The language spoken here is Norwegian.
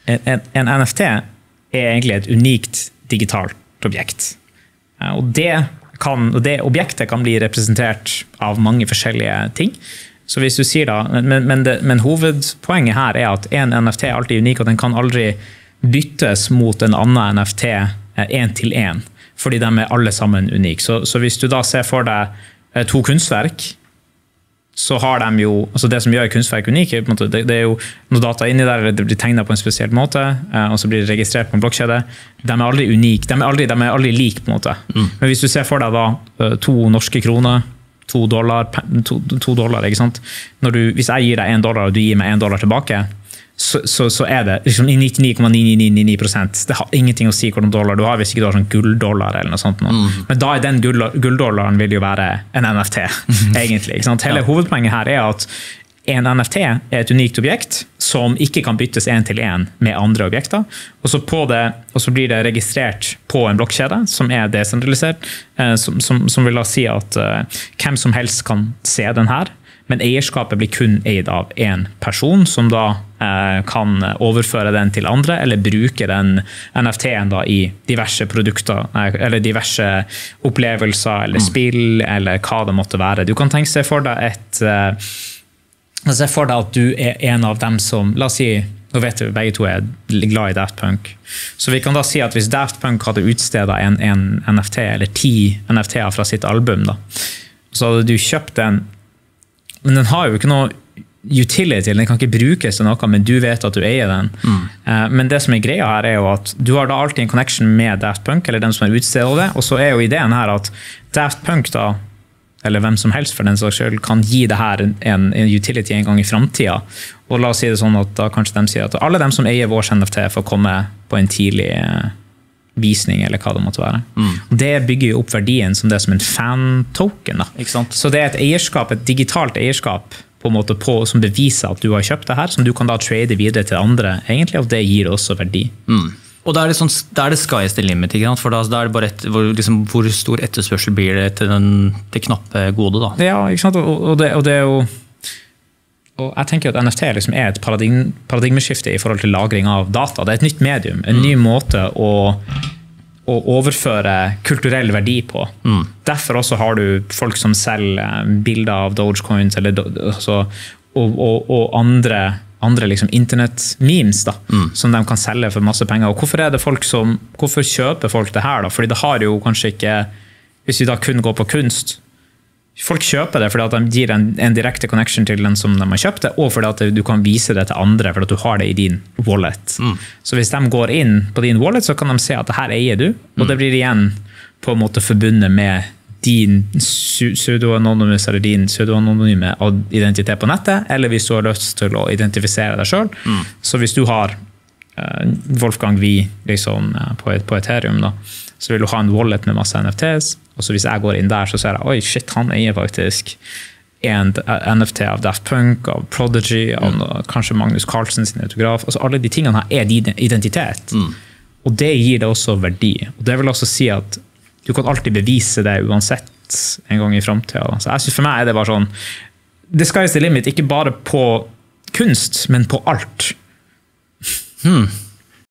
en NFT egentlig et unikt digitalt objekt. Og det objektet kan bli representert av mange forskjellige ting. Så hvis du sier da, men hovedpoenget her at en NFT alltid unik, og den kan aldri byttes mot en annen NFT 1 til 1, fordi de alle sammen unike. Så hvis du da ser for deg to kunstverk, så har de jo, altså det som gjør kunstverk unike, det jo noe data inni der, det blir tegnet på en spesiell måte, og så blir det registrert på en blokkjede. De aldri unike, de aldri like på en måte. Men hvis du ser for deg da 2 norske kroner, $2, ikke sant? Hvis jeg gir deg $1, og du gir meg $1 tilbake, så det liksom 99,9999%. Det har ingenting å si hvordan dollar du har, hvis ikke du har sånn gulddollar eller noe sånt. Men da den gulldollaren vil jo være en NFT, egentlig. Ikke sant? Hele hovedpoenget her at en NFT et unikt objekt som ikke kan byttes 1 til 1 med andre objekter, og så blir det registrert på en blokkjede som desentralisert, som vil da si at hvem som helst kan se den her, men eierskapet blir kun eid av en person, som da kan overføre den til andre, eller bruke den NFT-en da i diverse produkter, eller diverse opplevelser, eller spill, eller hva det måtte være. Du kan tenke seg for deg at du en av dem som, la oss si, nå vet vi begge to glad i Daft Punk, så vi kan da si at hvis Daft Punk hadde utstedet en NFT, eller 10 NFT-er fra sitt album, da, så hadde du kjøpt den, men den har jo ikke noe utility, den kan ikke brukes til noe, men du vet at du eier den. Men det som greia her jo at du har da alltid en connection med Daft Punk, eller den som utstedet det, og så jo ideen her at Daft Punk da, eller hvem som helst for den slags selv, kan gi det her en utility en gang i fremtiden. Og la oss si det sånn at da kanskje de sier at alle dem som eier vår NFT får komme på en tidlig visning, eller hva det måtte være. Det bygger jo opp verdien som det som en fan-token. Så det et eierskap, et digitalt eierskap på en måte som beviser at du har kjøpt det her, som du kan da trade videre til andre, egentlig, og det gir også verdi. Og da det sånn, da det sky's the limit, ikke sant? For da det bare hvor stor etterspørsel blir det til det knappe gode da? Ja, ikke sant? Og det jo og jeg tenker at NFT liksom et paradigmeskifte i forhold til lagring av data. Det et nytt medium, en ny måte å overføre kulturell verdi på. Derfor også har du folk som selger bilder av Dogecoins eller, og andre liksom internet-memes da, som de kan selge for masse penger. Og hvorfor kjøper folk det her da? Fordi det har jo kanskje ikke, hvis vi da kun går på kunst, folk kjøper det fordi at de gir en direkte connection til den som de har kjøpt det, og fordi at du kan vise det til andre, fordi at du har det i din wallet. Så hvis de går inn på din wallet, så kan de se at det her eier du, og det blir igjen på en måte forbundet med din pseudo-anonymous eller din pseudo-anonyme identitet på nettet, eller hvis du har lyst til å identifisere deg selv. Så hvis du har Wolfgang Vi liksom, på Ethereum da, så vil du ha en wallet med masse NFTs, og så hvis jeg går inn der så ser jeg, oi shit, han eier faktisk en NFT av Daft Punk, av Prodigy, av kanskje Magnus Carlsen sin autograf, altså alle de tingene her din identitet, og det gir det også verdi, og det vil også si at du kan alltid bevise det uansett en gang i fremtiden. Så jeg synes for meg det bare sånn, the sky's the limit, ikke bare på kunst, men på alt.